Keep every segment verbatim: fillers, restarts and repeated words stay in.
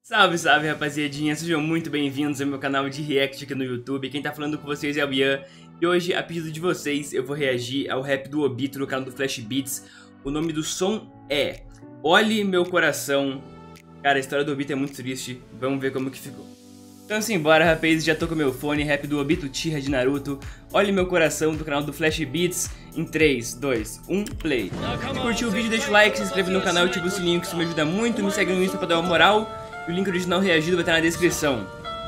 Salve, salve, rapaziadinha, sejam muito bem-vindos ao meu canal de react aqui no YouTube. Quem tá falando com vocês é o Ian. E hoje, a pedido de vocês, eu vou reagir ao rap do Obito no canal do Flash Beats. O nome do som é Olhe Meu Coração. Cara, a história do Obito é muito triste, vamos ver como que ficou. Então simbora, rapaz, já tô com meu fone, rap do Obito Uchiha de Naruto. Olhe Meu Coração, do canal do Flash Beats. Em três, dois, um, play. Se curtiu o vídeo, deixa o like, se inscreve no canal e ativa o sininho que isso me ajuda muito. Me segue no Insta pra dar uma moral. O link original reagido vai estar na descrição.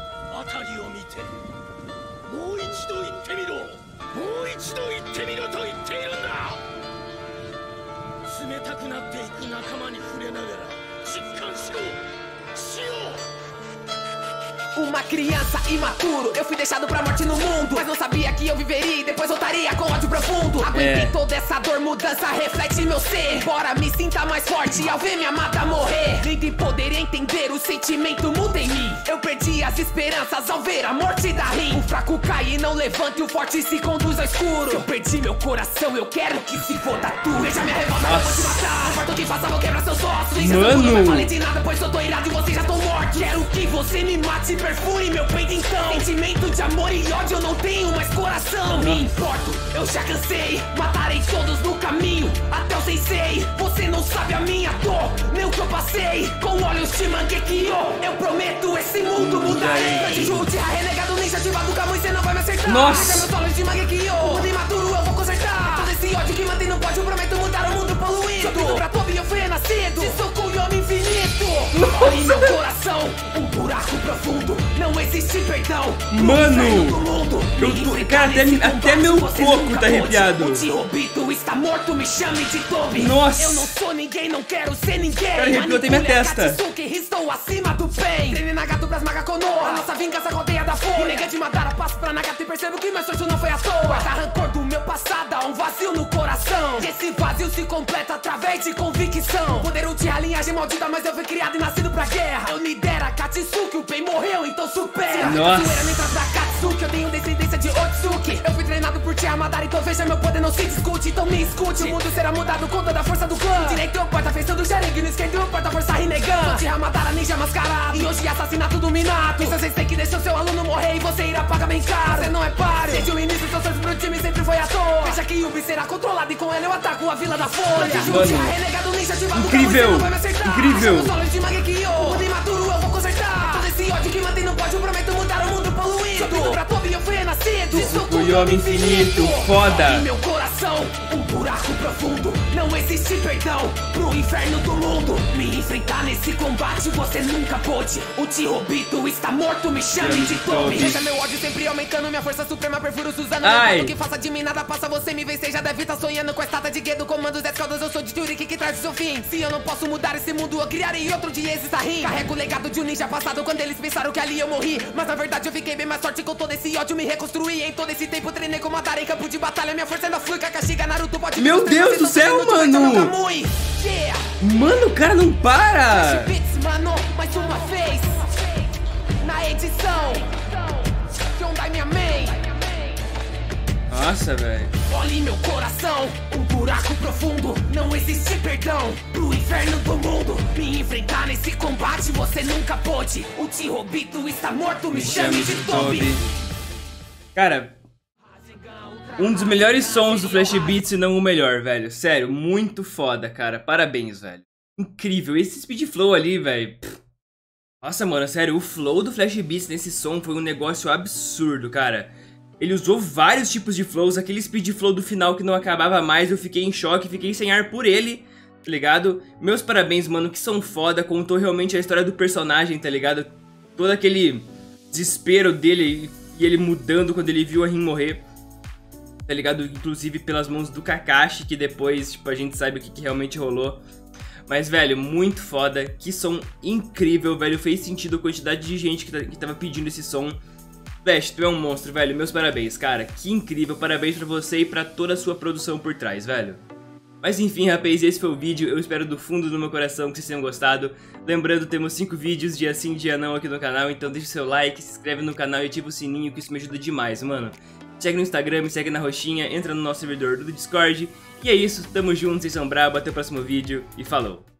Uma criança imaturo, eu fui deixado pra morte no mundo, mas não sabia que eu viveria e depois voltaria com ódio profundo. Aguentei é. toda essa dor, mudança reflete meu ser. Embora me sinta mais forte ao ver minha amada morrer. Nem de poder entender o sentimento muda em mim. Eu perdi as esperanças ao ver a morte da rim. O fraco cai e não levanta e o forte se conduz ao escuro. Eu perdi meu coração, eu quero que se foda tu. Veja minha revolta, eu vou te matar. Não importa o que faça, vou quebrar seus ossos. Mano, não falei de nada, pois eu tô irado e vocês já tão mortos. Quero que você me mate, perfure meu peito então. Sentimento de amor e ódio, eu não tenho mais coração. Não me importo, eu já cansei. Matarei todos no caminho, até o sensei. Você não sabe a minha dor, nem o que eu passei. Com olhos de Mangekyo, eu prometo esse mundo mudarei. Anjo Uchiha, renegado ninja de Baduka, você não vai me acertar. Nossa! Meus olhos de Mangekyo, o mundo imaturo eu vou consertar. Todo esse ódio que mantém no pódio, prometo mudar o mundo poluído. Jogando pra Tobi eu fui renascido, de soco e homem infinito. Olhe meu coração, um buraco profundo, não existe perdão. Mano, eu, cara, até, até meu coco tá arrepiado. O Obito está morto, me chame de Tobi. Nossa, eu não sou ninguém, não quero ser ninguém. Cara, arrepiou até minha testa. Estou acima do bem. Treine Nagato pras Maga Konoha. A nossa vingança rodeia da folha. Nega de matar a passo pra Nagato e percebo que meu sorte não foi à toa. Guarda rancor do meu passado, há um vazio no coração. E esse vazio se completa através de convicção. Poder Uchiha, linhagem maldita, mas eu fui criado e nascido pra guerra. Eu me dera Katsuki, o Pain morreu, então supera. Nossa. Zoeira nem traz da Katsuki, eu tenho descendência de Otsuki. Eu fui treinado por Uchiha Madara, então veja meu poder não se discute. Então me escute, o mundo será mudado com toda a força do clã. Direito eu porta, feição do Sharingan, no esquerdo eu porta, força Rinnegan. Uchiha Madara, ninja mascarado, e hoje assassinato do Minato. Isso eu sei que deixou seu aluno morrer e você irá pagar bem caro. Você não é páreo, desde o início seu sorte pro time sempre foi à toa. Veja que Yubi será controlado e com ele eu ataco a Vila da Folha. Uchiha renegado ninja de Baduka, incrível, incrível. Os olhos de Mangekyo, o mundo imaturo eu vou consertar. Todo esse ódio que mantém no pódio, prometo mudar o mundo poluído. Jogando pra Tobi eu fui renascido, de soco e homem infinito, foda. Em meu coração, um buraco profundo, não existe perdão pro inferno do mundo. Me enfrentar nesse combate você nunca pôde. O Uchiha Obito está morto, me chame de Tobi. Veja meu ódio sempre aumentando, minha força suprema perfuro Suzano. Não que faça de mim nada passa, você me vencer. Já deve estar sonhando com a estátua de Gedo, comandos das caudas. Eu sou de Yuriki que traz o seu fim. Se eu não posso mudar esse mundo, eu criarei outro de esse Sahin. Carrego o legado de um ninja passado, quando eles pensaram que ali eu morri. Mas na verdade eu fiquei bem mais forte, com todo esse ódio me reconstruí. Em todo esse tempo treinei com Madara em campo de batalha. Minha força ainda flui, Kakashi, Naruto pode... Meu Deus do céu, mano! Mano, o cara não para! Mano, mais uma vez na edição Hyundai minha main. Nossa, velho. Olhe meu coração, um buraco profundo, não existe perdão pro inferno do mundo. Me enfrentar nesse combate você nunca pôde. O Uchiha Obito está morto, me, me chame de Tobi. Cara, um dos melhores sons do Flash Beats, se não o melhor, velho. Sério, muito foda, cara. Parabéns, velho. Incrível. Esse speed flow ali, velho. Nossa, mano, sério, o flow do Flash Beats nesse som foi um negócio absurdo, cara. Ele usou vários tipos de flows. Aquele speed flow do final que não acabava mais, eu fiquei em choque, fiquei sem ar por ele, tá ligado? Meus parabéns, mano, que são foda. Contou realmente a história do personagem, tá ligado? Todo aquele desespero dele e ele mudando quando ele viu a Rin morrer, tá ligado? Inclusive pelas mãos do Kakashi, que depois, tipo, a gente sabe o que, que realmente rolou. Mas, velho, muito foda. Que som incrível, velho. Fez sentido a quantidade de gente que, tá, que tava pedindo esse som. Flash, tu é um monstro, velho. Meus parabéns, cara. Que incrível. Parabéns pra você e pra toda a sua produção por trás, velho. Mas enfim, rapaz, esse foi o vídeo. Eu espero do fundo do meu coração que vocês tenham gostado. Lembrando, temos cinco vídeos, dia sim, dia não, aqui no canal. Então deixa o seu like, se inscreve no canal e ativa o sininho, que isso me ajuda demais, mano. Segue no Instagram, me segue na roxinha, entra no nosso servidor do Discord. E é isso, tamo junto, vocês são brabo, até o próximo vídeo e falou!